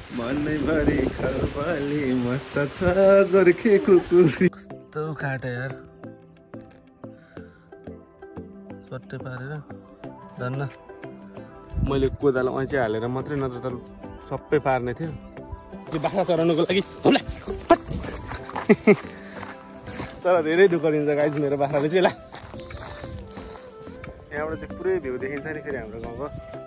मनैभरि खलबली मस्त छ गोर्खे कुकुरी। कस्तो काट्यो यार, सट्टै पारेर धन्न मैले कोदालो ऐँची हालेर मात्रै, नत्र त सबै पार्ने थियो। त्यो बाख्रा चराउनुको लागि तर धेरै दुःख दिन्छ गाइज मेरो बाख्राले चाहिँ। ला यहाँबाट चाहिँ पुरै भ्यू देखिन्छ नि फेरि हाम्रो गाउँको।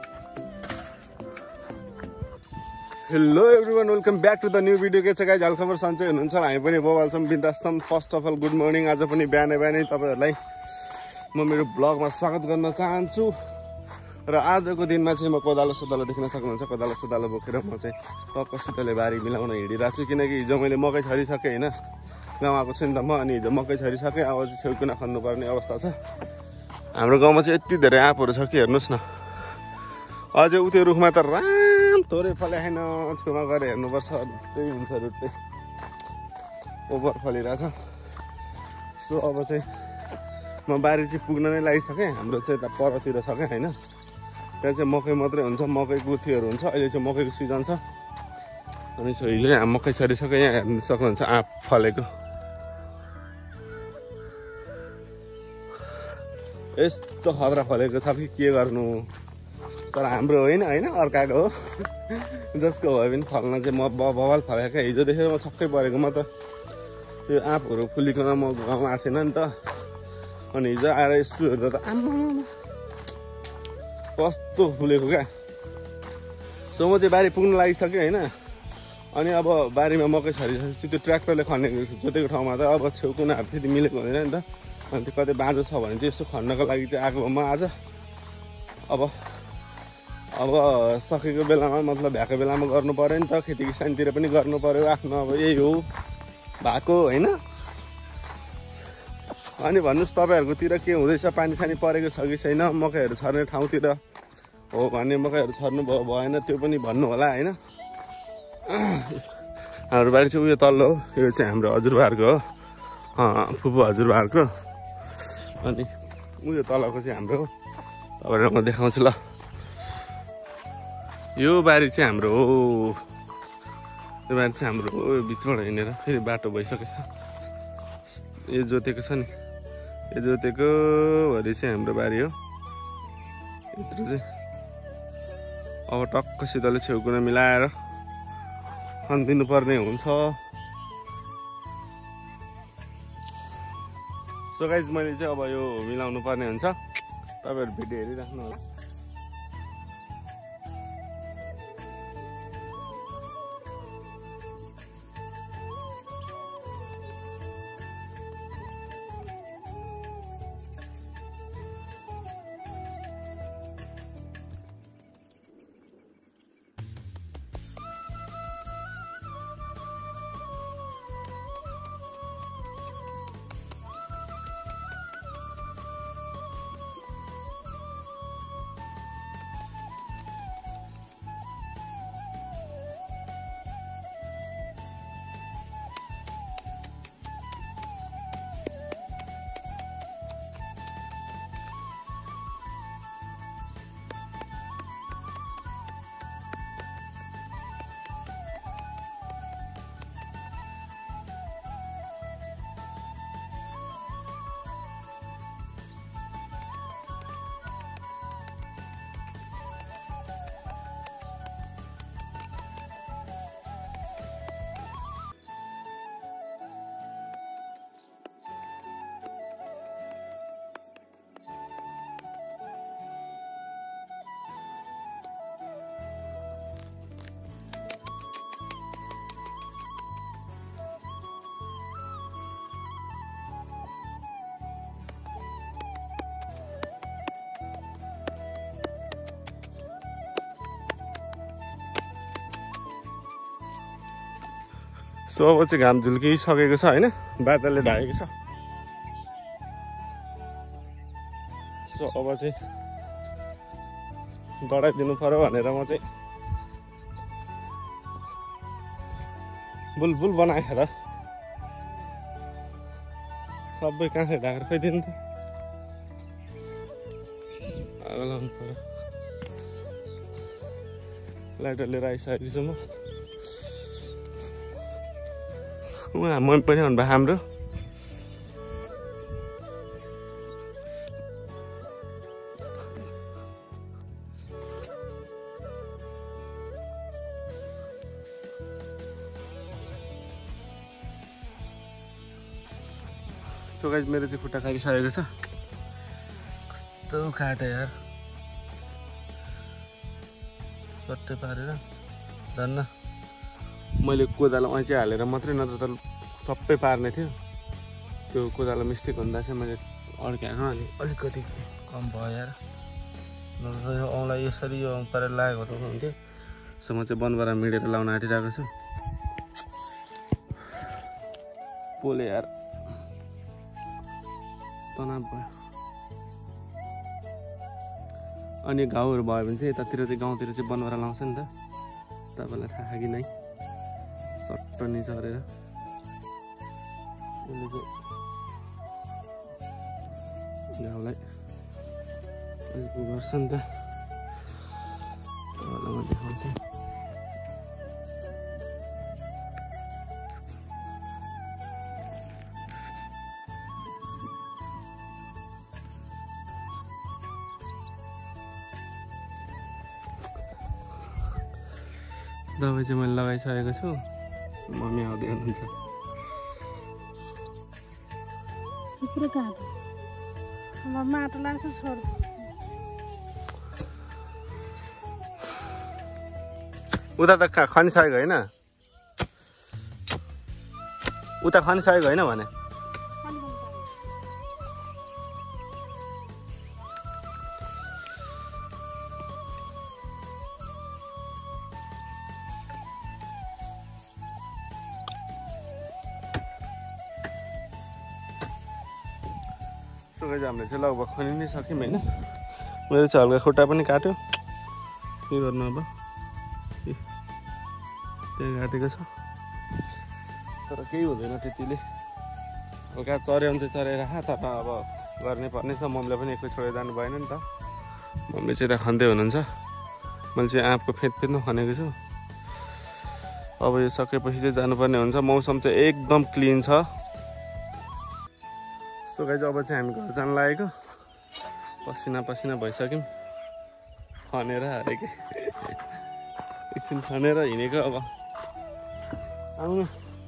Hello everyone, welcome back to the new video. के छ गाइज, हालखबर सन्चै हुनुहुन्छ? हामी पनि बवाल छौँ, बिन्दास छौँ। First of all good morning. आज पनि बिहानै बिहानै तपाईँहरूलाई म मेरो ब्लगमा स्वागत गर्न चाहन्छु। र आजको दिनमा चाहिँ म कोदालो सोदालो देख्न सक्नुहुन्छ। कोदालो सोदालो बोकेर म चाहिँ टक्कसितले बारी मिलाउन हिँडिरहेको छु, किनकि हिजो मैले मकै छरिसकेँ होइन, गाउँ आएको छु नि त म। अनि हिजो मकै छरिसकेँ, अब चाहिँ छेउकुना खन्नुपर्ने अवस्था छ। हाम्रो गाउँमा चाहिँ यति धेरै आँपहरू छ कि हेर्नुहोस् न। अझै उ त्यो रुखमा त राम थोरै फल्याएन, छेउमा गएर हेर्नुपर्छ, त्यही हुन्छ रुट्टै ओभर फलिरहेछ। सो अब चाहिँ म बारी चाहिँ पुग्न नै लागिसकेँ। हाम्रो चाहिँ यता परतिर छ क्या होइन, त्यहाँ चाहिँ मकै मात्रै हुन्छ, मकै कुर्थीहरू हुन्छ। अहिले चाहिँ मकैको सिजन छ। अनि सो हिजो यहाँ मकै छरिसक्यो, यहाँ हेर्नु सक्नुहुन्छ आँप फलेको। यस्तो खतरा फलेको छ कि के गर्नु। तर हाम्रो होइन होइन अर्काको हो, जसको भए पनि फल्न चाहिँ म बवाल फलेको। हिजो देखेर म छक्कै परेको। म त त्यो आँपहरू फुलिकन म गाउँमा आएको थिएन नि त। अनि हिजो आएर यस्तो हेर्दा त आम्मा कस्तो फुलेको क्या। सो म चाहिँ बारी पुग्न लागिसकेँ होइन। अनि अब बारीमा मकै छरिसकेपछि त्यो ट्र्याक्टरले खनेको जोतेको ठाउँमा त अब छेउकुनाहरू फेरि मिलेको हुँदैन नि त। अनि त्यो कतै बाँझो छ भने चाहिँ यसो खन्नको लागि चाहिँ आएको म आज। अब सकेको बेलामा, मतलब भ्याएको बेलामा गर्नु पऱ्यो नि त। खेती किसानतिर पनि गर्नु पऱ्यो आफ्नो, अब यही हो भएको होइन। अनि भन्नुहोस् तपाईँहरूकोतिर के हुँदैछ, पानी सानी परेको छ कि छैन? मकैहरू छर्ने ठाउँतिर हो भने मकैहरू छर्नु भएन त्यो पनि भन्नु होला होइन। हाम्रो बारी चाहिँ उयो तल्लो हो, यो चाहिँ हाम्रो हजुरबाहरूको हो, फुपू हजुरबाहरूको। अनि उयो तलको चाहिँ हाम्रो हो, तपाईँहरूलाई म देखाउँछु ल। यो बारी चाहिँ हाम्रो हो, यो बारी चाहिँ हाम्रो हो। यो बिचबाट हिँडेर फेरि बाटो भइसक्यो। यो जोतेको छ नि, यो जोतेको भरि चाहिँ हाम्रो बारी हो। यत्रो चाहिँ अब टक्कसितले छेउकुना मिलाएर खनिदिनु पर्ने हुन्छ। सो गाइज मैले चाहिँ अब यो मिलाउनु पर्ने हुन्छ। तपाईँहरू भिडियो हेरिराख्नु होला। सो अब चाहिँ घाम झुल्किसकेको छ होइन, बादलले ढाकेको छ। सो अब चाहिँ बढाइदिनु पर्यो भनेर म चाहिँ बुलबुल बनाएर सबै कहाँ ढाकेर खोइदिनु त, आगो लाउनु पर्यो। लाइटर लिएर आइसकेको छु म। मन पनि भन्नुभयो हाम्रो सो गाइस मेरो चाहिँ खुट्टा काटिसकेको छ कस्तो काट्यो यार सट्टै पारेर धन्न मैले कोदालोमा चाहिँ हालेर मात्रै नत्र त सबै पार्ने थियो त्यो कोदालो मिस्टेक हुँदा चाहिँ मैले अड्क्याएको अनि अलिकति कम भयो यार औँलाई यसरी यो पारेर लागेको हुन्थ्यो सो म चाहिँ बनबाट मिडेर लाउन आँटिरहेको छु पोले यार तनाव भयो अनि घाउहरू भयो भने चाहिँ यतातिर चाहिँ गाउँतिर चाहिँ बनबाट लाउँछ नि त तपाईँलाई थाहा कि नै सट्ट नि झरेर घाउलाई गर्छ नि त तपाईँलाई म देखाउँछु दबाई चाहिँ मैले लगाइसकेको छु मम्मी आउँदै हुनुहुन्छ माटो लाग्छ छोड उता त खनिसकेको होइन उता खनिसकेको होइन भने हामीले चाहिँ लगभग खनि नै सक्यौँ होइन मेरो चाहिँ हल्का खुट्टा पनि काट्यो के गर्नु अब त्यहाँ काटेको छ तर केही हुँदैन त्यतिले हल्का चऱ्यो भने चाहिँ चरेर तर अब गर्नै पर्ने छ मम्मीले पनि एकैचोटि छोडेर जानु भएन नि त मम्मीले चाहिँ यता खन्दै हुनुहुन्छ मैले चाहिँ आँपको फेदमा खनेको छु अब यो सकेपछि चाहिँ जानुपर्ने हुन्छ मौसम चाहिँ एकदम क्लिन छ सो गाइस अब चाहिँ हामी घर जान लागेको पसिना पसिना भइसक्यौँ खनेर हारेको एकछिन खनेर हिँडेको अब आउनु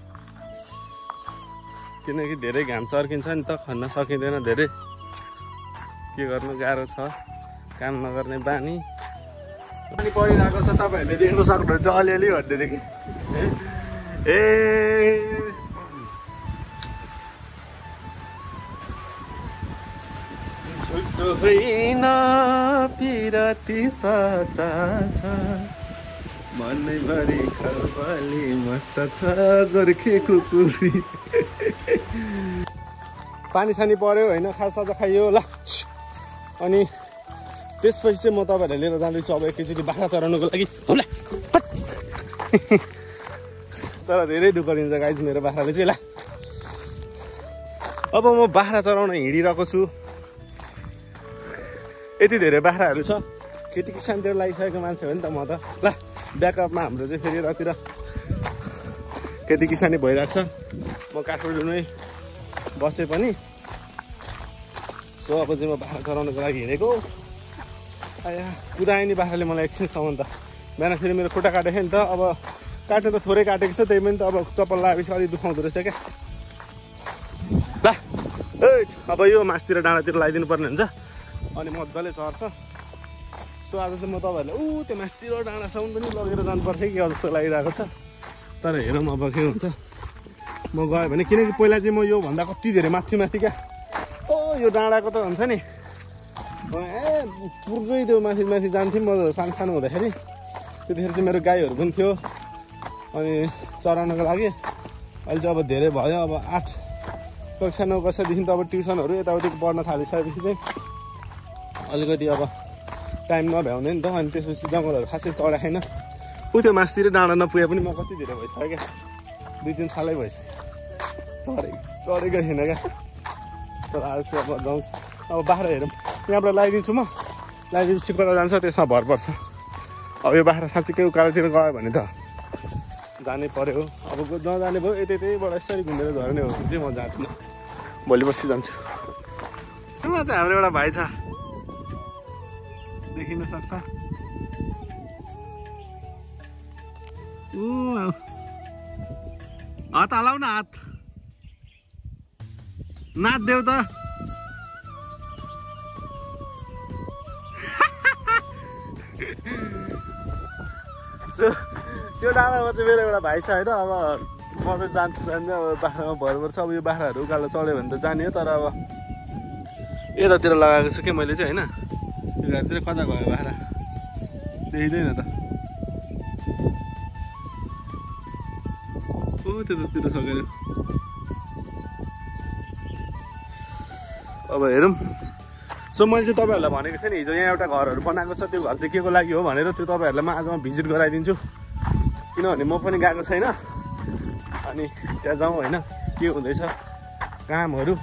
किनकि धेरै घाम चर्किन्छ नि त खन्न सकिँदैन धेरै के गर्नु गाह्रो छ काम नगर्ने बानी पनि परिरहेको छ तपाईँहरूले देख्न सक्नुहुन्छ अलिअलि भन्दैदेखि ए छुट्टो होइन पिराती साचा छ मनैभरि खलबली मच्चा छ गोर्खे कुकुरी पानी सानी पर्यो होइन खाजा खाइयो ल अनि त्यसपछि चाहिँ म तपाईँहरूलाई लिएर जाँदैछु अब एकैचोटि बाख्रा चराउनुको लागि होला तर धेरै दुःख दिन्छ गाइज मेरो बाख्राले चाहिँ ल अब म बाख्रा चराउन हिँडिरहेको छु यति धेरै बाख्राहरू छ खेती किसानतिर लागिसकेको मान्छे हो नि त म त ल ब्याकअपमा हाम्रो चाहिँ फेरि यतातिर खेती किसानी भइरहेको छ म काठमाडौँमै बसे पनि सो अब चाहिँ म बाख्रा चराउनको लागि हिँडेको आया पुरानी बाख्राले मलाई एकछिनसम्म त बिहान फेरि मेरो खुट्टा काटेको नि त अब काट्नु त थोरै काटेको छ त्यही पनि त अब चप्पल लगाएपछि अलिक दुखाउँदो रहेछ क्या ल अब यो मासतिर डाँडातिर लगाइदिनु पर्ने हुन्छ अनि मजाले चर्छ सो आज चाहिँ म तपाईँहरूलाई त्यो मासतिर डाँडासम्म पनि लगेर जानुपर्छ कि जस्तो लागिरहेको छ तर हेरौँ अब के हुन्छ म गएँ भने किनकि पहिला चाहिँ म योभन्दा कति धेरै माथि क्या यो डाँडाको त हुन्छ नि पुरै त्यो माथि जान्थेँ म सानो हुँदाखेरि त्यतिखेर चाहिँ मेरो गाईहरू पनि थियो अनि चराउनको लागि अहिले चाहिँ अब धेरै भयो अब 8 कक्षा 9 कक्षादेखि त अब ट्युसनहरू यताउति पढ्न थालिसकेपछि चाहिँ अलिकति अब टाइम नभ्याउने नि त अनि त्यसपछि जङ्गलहरू खासै चढाएन त्यो मासतिर डाँडा नपुगे पनि म कति धेरै भइसक्यो क्या 2-3 सालै भइसक्यो चढेको थिएन क्या तर आज चाहिँ अब जाउँ अब बाख्रा हेरौँ यहाँबाट लगाइदिन्छु म लगाइदिएपछि कता जान्छ त्यसमा भर पर्छ अब यो बाख्रा साँच्चीकै उकालोतिर गयो भने त जानै पर्यो अब नजाने भयो यतैबाट यसरी घुमेर झर्ने हो भने चाहिँ म जाँदिनँ भोलि पर्सि जान्छु छेउमा चाहिँ हाम्रो एउटा भाइ छ देखिन सक्छ हात हालाउ न हात नाच देऊ त त्यो डाँडामा चाहिँ मेरो एउटा भाइ छ होइन अब म चाहिँ जान्छु अब बाख्रामा भरभर छ अब यो बाख्राहरू उकालो चढ्यो भने त जाने हो तर अब यतातिर लगाएको छु कि मैले चाहिँ होइन यो घरतिर कता गयो बाख्रा देखिँदैन त ओ त्यतातिर सकेर अब हेरौँ सो मैले चाहिँ तपाईँहरूलाई भनेको थिएँ नि हिजो यहाँ एउटा घरहरू बनाएको छ त्यो घर चाहिँ के को लागि हो भनेर त्यो तपाईँहरूलाई म आजमा भिजिट गराइदिन्छु किनभने म पनि गएको छैन अनि त्यहाँ जाउँ होइन के हुँदैछ कामहरू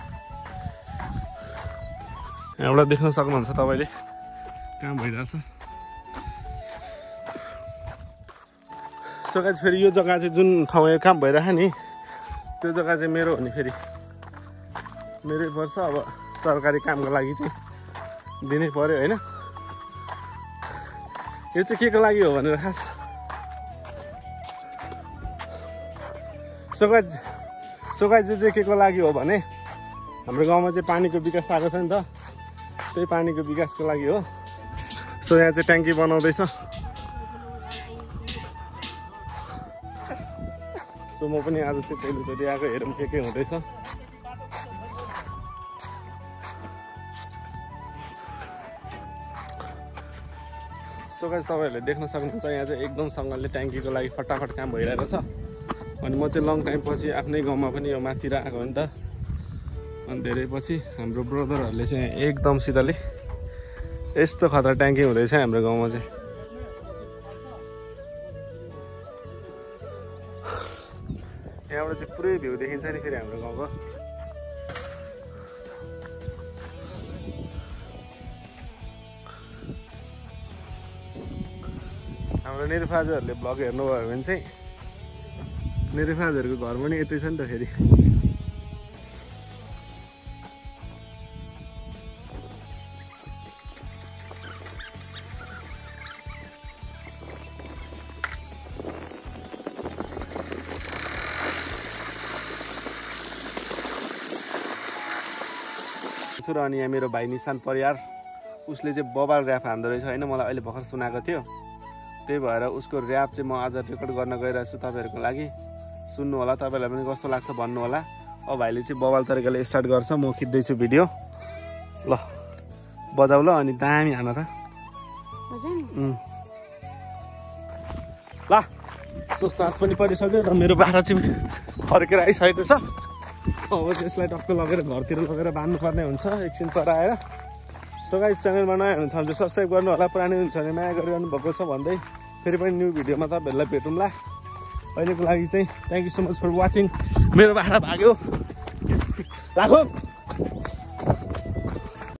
यहाँबाट देख्न सक्नुहुन्छ तपाईँले काम भइरहेछ सो गाइस फेरि यो जग्गा चाहिँ जुन ठाउँमा काम भइरहेको नि त्यो जग्गा चाहिँ मेरो हो नि फेरि मेरै पर्छ अब सरकारी कामको लागि चाहिँ दिनै पर्यो होइन यो चाहिँ के को लागि हो भनेर खास सोगाइज चाहिँ के को लागि हो भने हाम्रो गाउँमा चाहिँ पानीको विकास आएको छ नि त त्यही पानीको विकासको लागि हो सो यहाँ चाहिँ ट्याङ्की बनाउँदैछ सो म पनि आज चाहिँ पहिलोचोटि आएको हेरौँ के हुँदैछ सो गाइस तपाईँहरूले देख्न सक्नुहुन्छ यहाँ चाहिँ एकदमसँगले ट्याङ्कीको लागि फटाफट काम भइरहेको छ अनि म चाहिँ लङ टाइम पछि आफ्नै गाउँमा पनि यो माथितिर आएको हो नि त अनि धेरै पछि हाम्रो ब्रदरहरूले चाहिँ एकदमसितले यस्तो खतरा ट्याङ्की हुँदैछ हाम्रो गाउँमा चाहिँ यहाँबाट चाहिँ पुरै भ्यू देखिन्छ नि फेरि हाम्रो गाउँको हाम्रो निरुफाजहरूले ब्लग हेर्नुभयो भने चाहिँ निरुफाजहरूको घर पनि यतै छ नि त फेरि र अनि यहाँ मेरो भाइ निशान परियार उसले चाहिँ बबाल ऱ्याप हान्दो रहेछ होइन मलाई अहिले भर्खर सुनाएको थियो त्यही भएर उसको ऱ्याप चाहिँ म आज रेकर्ड गर्न गइरहेको छु तपाईँहरूको लागि सुन्नु होला तपाईँलाई पनि कस्तो लाग्छ भन्नु होला अब भाइले चाहिँ बबाल तरिकाले स्टार्ट गर्छ म खिच्दैछु भिडियो ल बजाउ ल अनि दामी हान त ल सो साँझ पनि परिसक्यो र मेरो बाख्रा चाहिँ फर्केर आइसकेको छ अब चाहिँ यसलाई टक्क लगेर घरतिर लगेर बाँध्नुपर्ने हुन्छ एकछिन चराएर सो गाइस च्यानलमा नयाँ हुनुहुन्छ भने सब्सक्राइब गर्नु होला पुरानो हुन्छ भने माया गरिरहनु भएको छ भन्दै फेरि पनि न्यू भिडियोमा तपाईँहरूलाई भेटौँला अहिलेको लागि चाहिँ thank you so much for watching मेरो बाख्रा भाग्यो राखौँ